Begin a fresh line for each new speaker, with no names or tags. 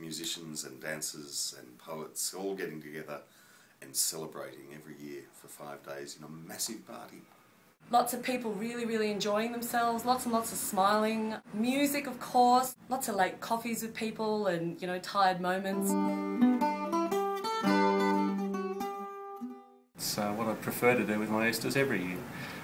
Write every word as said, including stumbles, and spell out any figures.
musicians and dancers and poets all getting together and celebrating every year for five days in a massive party.
Lots of people really, really enjoying themselves, lots and lots of smiling. Music, of course, lots of late coffees with people and, you know, tired moments.
It's uh, what I prefer to do with my Easters every year.